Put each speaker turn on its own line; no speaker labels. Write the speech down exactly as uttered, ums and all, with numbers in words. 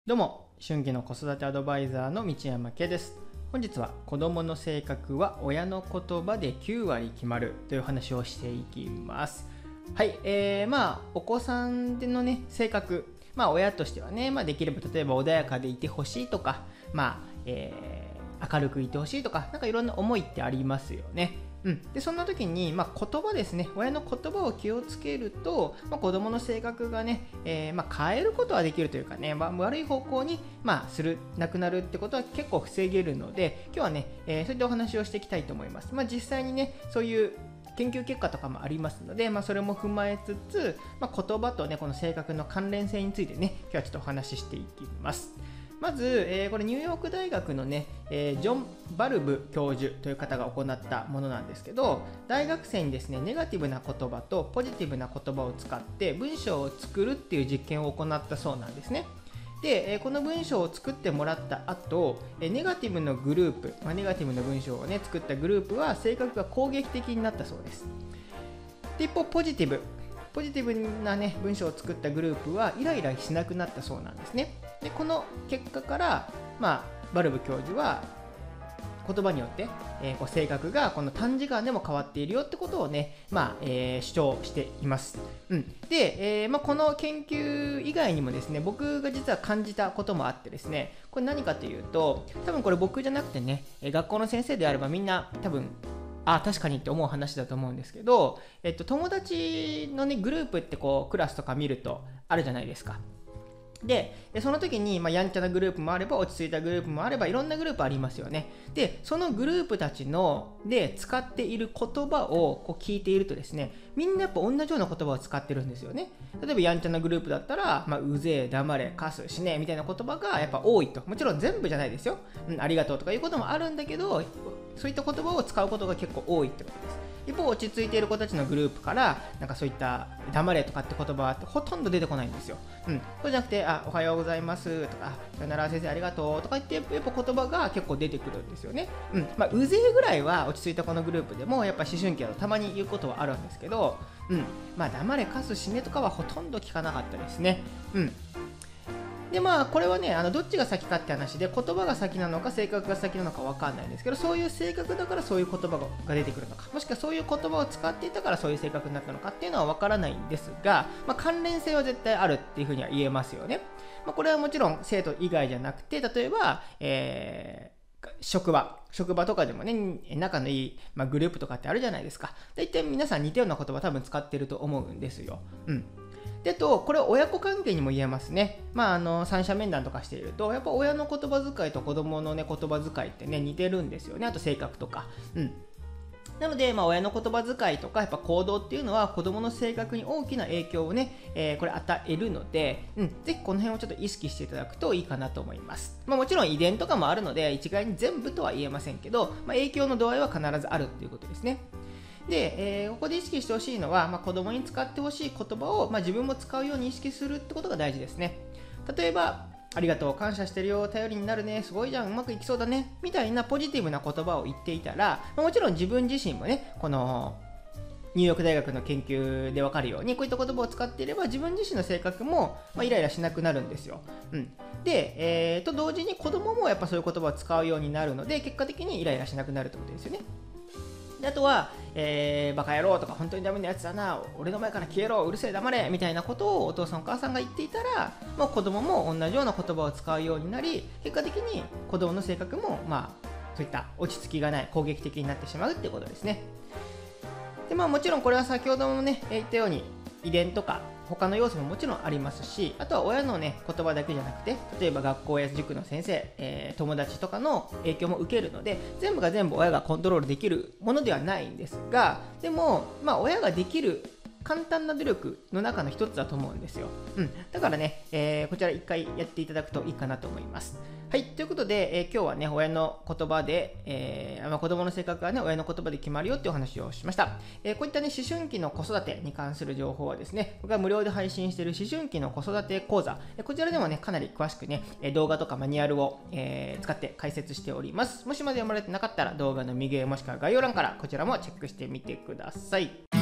どうも、春季の子育てアドバイザーの道山圭です。本日は子供の性格は親の言葉できゅうわり決まるという話をしていきます。はい、えー、まあお子さんのね性格、まあ親としてはね、まあ、できれば例えば穏やかでいてほしいとか、まあ、えー、明るくいてほしいとか、なんかいろんな思いってありますよね。うん、でそんな時に、まあ、言葉ですね、親の言葉を気をつけると、まあ、子供の性格がね、えーまあ、変えることはできるというかね、まあ、悪い方向に、まあ、するなくなるってことは結構防げるので、今日はね、えー、そういったお話をしていきたいと思います。まあ、実際にね、そういう研究結果とかもありますので、まあ、それも踏まえつつ、まあ、言葉とねこの性格の関連性についてね、今日はちょっとお話ししていきます。まず、えー、これニューヨーク大学のね、えー、ジョン・バルブ教授という方が行ったものなんですけど、大学生にですね、ネガティブな言葉とポジティブな言葉を使って文章を作るっていう実験を行ったそうなんですね。で、えー、この文章を作ってもらった後、えー、ネガティブのグループ、まあ、ネガティブな文章をね作ったグループは性格が攻撃的になったそうです。で、一方ポジティブポジティブな、ね、文章を作ったグループはイライラしなくなったそうなんですね。でこの結果から、まあ、バルブ教授は言葉によって、えー、こう性格がこの短時間でも変わっているよってことをね、まあえー、主張しています。うん、で、えーまあ、この研究以外にもですね、僕が実は感じたこともあってですね、これ何かというと、多分これ僕じゃなくてね、学校の先生であればみんな多分あ確かにって思う話だと思うんですけど、えっと、友達の、ね、グループってこうクラスとか見るとあるじゃないですか。でその時に、まあ、やんちゃなグループもあれば落ち着いたグループもあればいろんなグループありますよね。でそのグループたちので使っている言葉をこう聞いているとですね、みんなやっぱ同じような言葉を使ってるんですよね。例えばやんちゃなグループだったら、まあ、うぜえ、黙れ、かす、死ねみたいな言葉がやっぱ多いと。もちろん全部じゃないですよ、うん、ありがとうとかいうこともあるんだけど、そういった言葉を使うことが結構多いってことです。一方落ち着いている子たちのグループからなんかそういった黙れとかって言葉はほとんど出てこないんですよ。うん、そうじゃなくて、あおはようございますとか、さよなら先生ありがとうとか言ってやっぱ言葉が結構出てくるんですよね。うんまあ、うぜえぐらいは落ち着いたこのグループでもやっぱ思春期だとたまに言うことはあるんですけど、うんまあ、黙れかす死ねとかはほとんど聞かなかったですね。うんでまあこれはね、あのどっちが先かって話で、言葉が先なのか性格が先なのか分かんないんですけど、そういう性格だからそういう言葉が出てくるのか、もしくはそういう言葉を使っていたからそういう性格になったのかっていうのは分からないんですが、まあ、関連性は絶対あるっていうふうには言えますよね。まあ、これはもちろん生徒以外じゃなくて、例えば、えー、職場職場とかでもね、仲のいい、まあ、グループとかってあるじゃないですか。大体皆さん似たような言葉多分使ってると思うんですよ。うんでとこれは親子関係にも言えますね。まあ、あの三者面談とかしているとやっぱ親の言葉遣いと子供の、ね、言葉遣いってね似てるんですよね。あと性格とか。うんなので、まあ、親の言葉遣いとかやっぱ行動っていうのは子供の性格に大きな影響をね、えー、これ与えるので、うん、ぜひこの辺をちょっと意識していただくといいかなと思います。まあ、もちろん遺伝とかもあるので一概に全部とは言えませんけど、まあ、影響の度合いは必ずあるっていうことですね。で、えー、ここで意識してほしいのは、まあ、子供に使ってほしい言葉を、まあ、自分も使うように意識するってことが大事ですね。例えば、ありがとう、感謝してるよ、頼りになるね、すごいじゃん、うまくいきそうだねみたいなポジティブな言葉を言っていたら、まあ、もちろん自分自身もね、このニューヨーク大学の研究で分かるようにこういった言葉を使っていれば自分自身の性格も、まあ、イライラしなくなるんですよ。うん、で、えー、と同時に子供もやっぱそういう言葉を使うようになるので、結果的にイライラしなくなるってことですよね。であとは、えー、バカ野郎とか本当にダメなやつだな、俺の前から消えろ、うるせえ黙れみたいなことをお父さんお母さんが言っていたら、もう子供も同じような言葉を使うようになり、結果的に子供の性格も、まあ、そういった落ち着きがない攻撃的になってしまうってことですね。で、まあ、もちろんこれは先ほどもね言ったように遺伝とか他の要素ももちろんありますし、あとは親のね言葉だけじゃなくて、例えば学校や塾の先生、えー、友達とかの影響も受けるので、全部が全部親がコントロールできるものではないんですが、でもまあ親ができる簡単な努力の中の一つだと思うんですよ。うん、だからね、えー、こちら一回やっていただくといいかなと思います。はい、ということで、えー、今日はね親の言葉で、えーまあ、子供の性格がね親の言葉で決まるよっていうお話をしました。えー、こういったね思春期の子育てに関する情報はですね、僕が無料で配信している思春期の子育て講座、えー、こちらでもねかなり詳しくね動画とかマニュアルを、えー、使って解説しております。もしまだ読まれてなかったら動画の右上もしくは概要欄からこちらもチェックしてみてください。